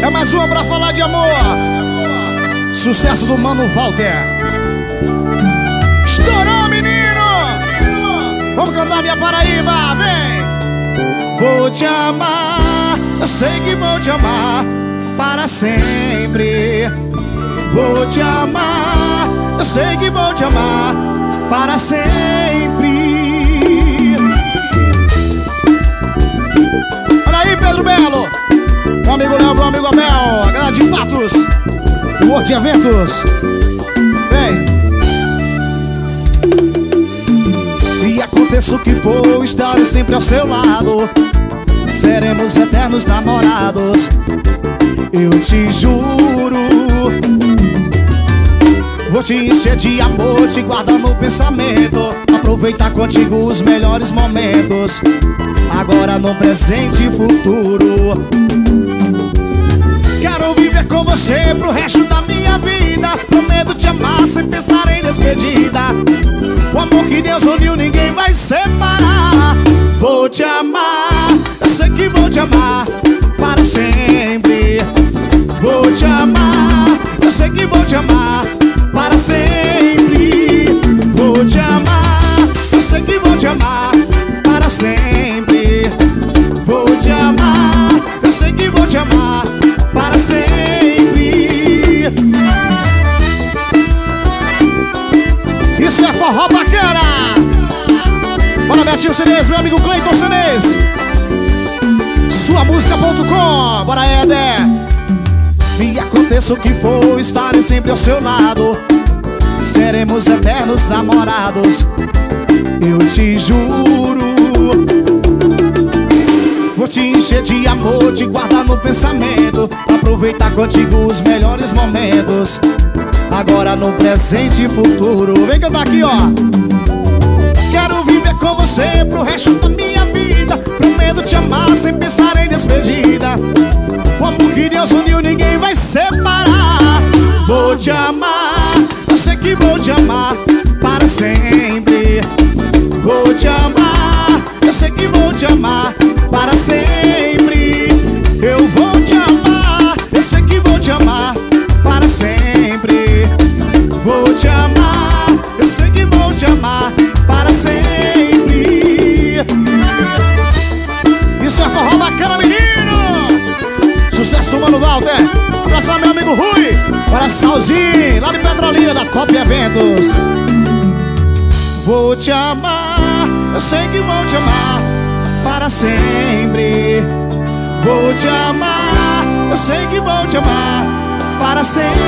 É mais uma pra falar de amor. Sucesso do Mano Walter. Estourou, menino! Vamos cantar minha Paraíba, vem! Vou te amar, eu sei que vou te amar para sempre. Vou te amar, eu sei que vou te amar para sempre. Olha aí, Pedro Belo, meu amigo Léo, meu amigo Abel, a galera de Patos, o World de Eventos. Vem! E aconteça o que for, estarei sempre ao seu lado. Seremos eternos namorados, eu te juro. Vou te encher de amor, te guardar no pensamento, aproveitar contigo os melhores momentos, agora, no presente e futuro. Quero viver com você pro resto da minha vida. Prometo te amar sem pensar em despedida. O amor que Deus uniu ninguém vai separar. Vou te amar, eu sei que vou te amar para sempre. Vou te amar, eu sei que vou te amar para sempre. Vou te amar, eu sei que vou te amar para sempre. Vou te amar, eu sei que vou te amar para sempre. Isso é forró bacana. Bora, Betinho Cenez, meu amigo Cleiton Cenez, suamusica.com. Bora, Éder. E aconteça o que for, estarei sempre ao seu lado. Seremos eternos namorados, eu te juro. Vou te encher de amor, te guardar no pensamento, aproveitar contigo os melhores momentos, agora, no presente e futuro. Vem cantar aqui, ó. Quero viver com você pro resto da minha vida. Prometo te amar sem pensar em despedida. O amor que Deus uniu ninguém vai separar. Vou te amar, eu sei que vou te amar para sempre. Vou te amar, eu sei que vou te amar para sempre. Eu vou te amar, eu sei que vou te amar para sempre. Vou te amar, eu sei que vou te amar para sempre. Isso é forró bacana, menino. Sucesso do Mano Walter. Abraçar meu amigo Rui, para Salzinho, lá de Petrolina, da Top Eventos. Vou te amar, eu sei que vou te amar para sempre. Vou te amar, eu sei que vou te amar para sempre.